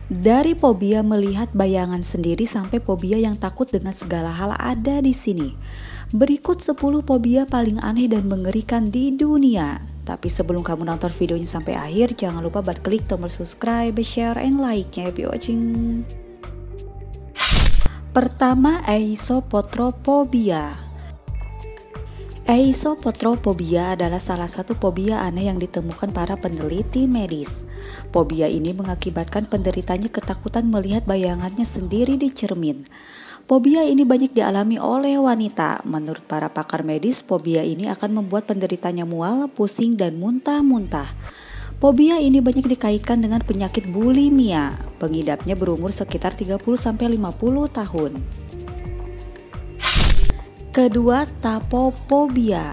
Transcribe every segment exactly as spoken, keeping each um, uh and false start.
Dari fobia melihat bayangan sendiri sampai fobia yang takut dengan segala hal ada di sini. Berikut sepuluh fobia paling aneh dan mengerikan di dunia. Tapi sebelum kamu nonton videonya sampai akhir, jangan lupa buat klik tombol subscribe, share, and like-nya. Happy watching. Pertama, eisopotrophobia. Eisopotrophobia adalah salah satu fobia aneh yang ditemukan para peneliti medis. Fobia ini mengakibatkan penderitanya ketakutan melihat bayangannya sendiri di cermin. Fobia ini banyak dialami oleh wanita. Menurut para pakar medis, fobia ini akan membuat penderitanya mual, pusing, dan muntah-muntah. Fobia ini banyak dikaitkan dengan penyakit bulimia. Pengidapnya berumur sekitar tiga puluh sampai lima puluh tahun. Kedua, tapophobia.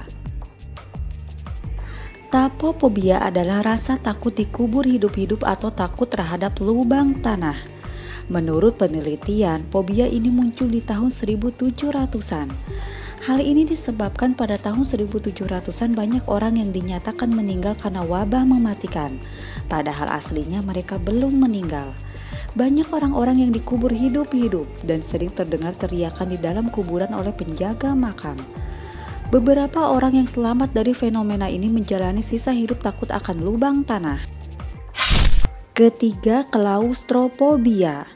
Tapophobia adalah rasa takut dikubur hidup-hidup atau takut terhadap lubang tanah. Menurut penelitian, fobia ini muncul di tahun seribu tujuh ratusan. Hal ini disebabkan pada tahun seribu tujuh ratusan banyak orang yang dinyatakan meninggal karena wabah mematikan. Padahal aslinya mereka belum meninggal. Banyak orang-orang yang dikubur hidup-hidup dan sering terdengar teriakan di dalam kuburan oleh penjaga makam. Beberapa orang yang selamat dari fenomena ini menjalani sisa hidup takut akan lubang tanah. Ketiga, klaustrofobia.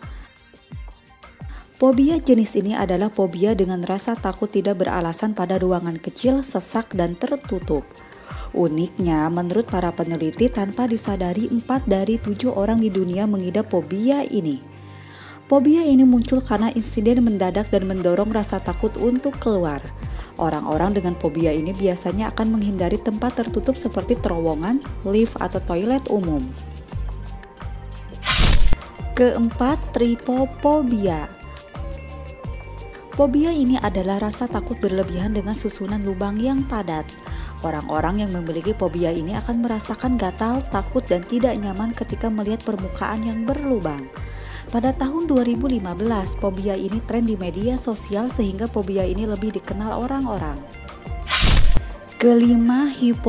Fobia jenis ini adalah fobia dengan rasa takut tidak beralasan pada ruangan kecil, sesak, dan tertutup. Uniknya, menurut para peneliti, tanpa disadari empat dari tujuh orang di dunia mengidap fobia ini. Fobia ini muncul karena insiden mendadak dan mendorong rasa takut untuk keluar. Orang-orang dengan fobia ini biasanya akan menghindari tempat tertutup seperti terowongan, lift, atau toilet umum. Keempat, trypophobia. Fobia ini adalah rasa takut berlebihan dengan susunan lubang yang padat. Orang-orang yang memiliki fobia ini akan merasakan gatal, takut, dan tidak nyaman ketika melihat permukaan yang berlubang. Pada tahun dua ribu lima belas, fobia ini tren di media sosial sehingga fobia ini lebih dikenal orang-orang. Kelima,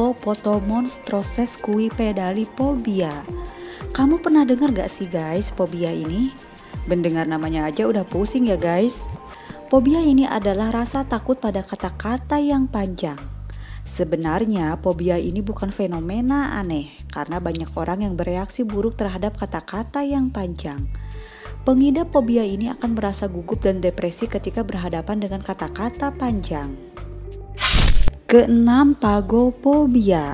hippopotomonstrosequipedaliphobia. Kamu pernah dengar gak sih guys fobia ini? Mendengar namanya aja udah pusing ya guys. Fobia ini adalah rasa takut pada kata-kata yang panjang. Sebenarnya fobia ini bukan fenomena aneh karena banyak orang yang bereaksi buruk terhadap kata-kata yang panjang. Pengidap fobia ini akan merasa gugup dan depresi ketika berhadapan dengan kata-kata panjang. Keenam, phagophobia.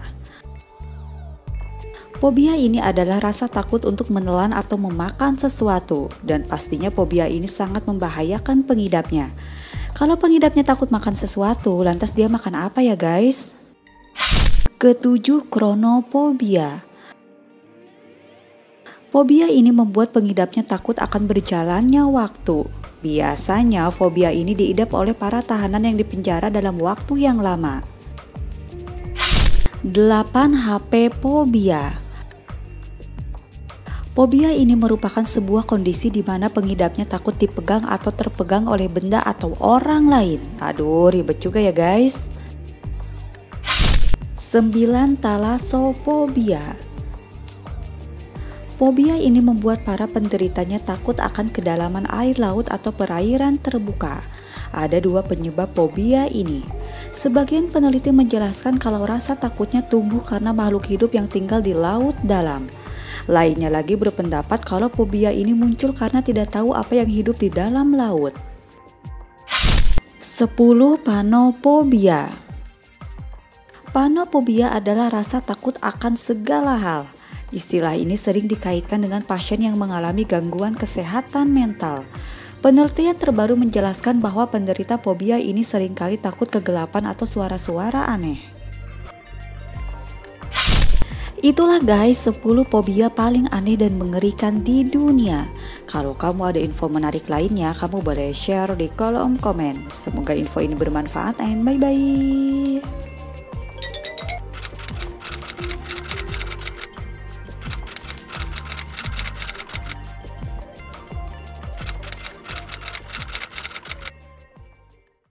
Fobia ini adalah rasa takut untuk menelan atau memakan sesuatu, dan pastinya fobia ini sangat membahayakan pengidapnya. Kalau pengidapnya takut makan sesuatu, lantas dia makan apa ya guys? Ketujuh, chronophobia. Fobia ini membuat pengidapnya takut akan berjalannya waktu. Biasanya fobia ini diidap oleh para tahanan yang dipenjara dalam waktu yang lama. Delapan, happephobia. Fobia ini merupakan sebuah kondisi di mana pengidapnya takut dipegang atau terpegang oleh benda atau orang lain. Aduh, ribet juga ya guys. Sembilan, thalassophobia. Fobia ini membuat para penderitanya takut akan kedalaman air laut atau perairan terbuka. Ada dua penyebab fobia ini. Sebagian peneliti menjelaskan kalau rasa takutnya tumbuh karena makhluk hidup yang tinggal di laut dalam. Lainnya lagi berpendapat kalau fobia ini muncul karena tidak tahu apa yang hidup di dalam laut. Sepuluh, panophobia. Panophobia adalah rasa takut akan segala hal. Istilah ini sering dikaitkan dengan pasien yang mengalami gangguan kesehatan mental. Penelitian terbaru menjelaskan bahwa penderita fobia ini seringkali takut kegelapan atau suara-suara aneh. Itulah guys sepuluh fobia paling aneh dan mengerikan di dunia. Kalau kamu ada info menarik lainnya, kamu boleh share di kolom komen. Semoga info ini bermanfaat and bye bye.